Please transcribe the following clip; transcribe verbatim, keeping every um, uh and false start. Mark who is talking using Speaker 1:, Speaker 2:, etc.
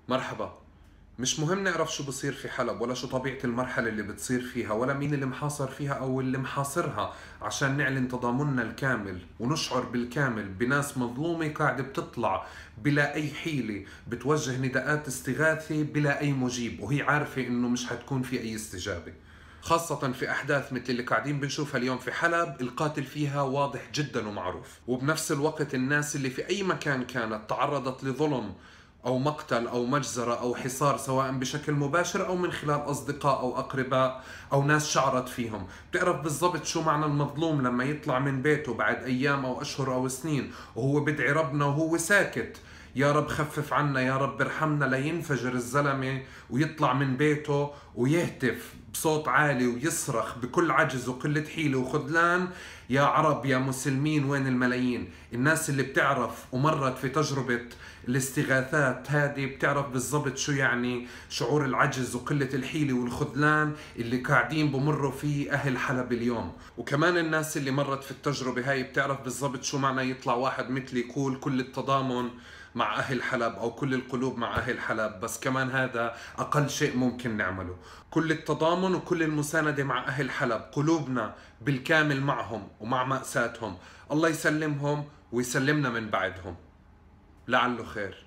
Speaker 1: مرحبا. مش مهم نعرف شو بصير في حلب ولا شو طبيعة المرحلة اللي بتصير فيها ولا مين اللي محاصر فيها أو اللي محاصرها عشان نعلن تضامننا الكامل ونشعر بالكامل بناس مظلومة قاعدة بتطلع بلا أي حيلة بتوجه نداءات استغاثة بلا أي مجيب، وهي عارفة إنه مش حتكون في أي استجابة، خاصة في أحداث مثل اللي قاعدين بنشوفها اليوم في حلب. القاتل فيها واضح جدا ومعروف، وبنفس الوقت الناس اللي في أي مكان كانت تعرضت لظلم أو مقتل أو مجزرة أو حصار سواء بشكل مباشر أو من خلال أصدقاء أو أقرباء أو ناس شعرت فيهم، بتعرف بالضبط شو معنى المظلوم لما يطلع من بيته بعد أيام أو أشهر أو سنين وهو بدعي ربنا وهو ساكت، يا رب خفف عنا، يا رب ارحمنا، لينفجر الزلمة ويطلع من بيته ويهتف بصوت عالي ويصرخ بكل عجز وقلة حيلة وخذلان: يا عرب يا مسلمين وين الملايين. الناس اللي بتعرف ومرت في تجربة الاستغاثات هذه بتعرف بالضبط شو يعني شعور العجز وقلة الحيلة والخذلان اللي قاعدين بمروا فيه أهل حلب اليوم. وكمان الناس اللي مرت في التجربة هاي بتعرف بالضبط شو معنى يطلع واحد مثلي يقول كل التضامن مع أهل حلب أو كل القلوب مع أهل حلب، بس كمان هذا أقل شيء ممكن نعمله. كل التضامن وكل المساندة مع أهل حلب، قلوبنا بالكامل معهم ومع مأساتهم، الله يسلمهم ويسلمنا من بعدهم، لعله خير.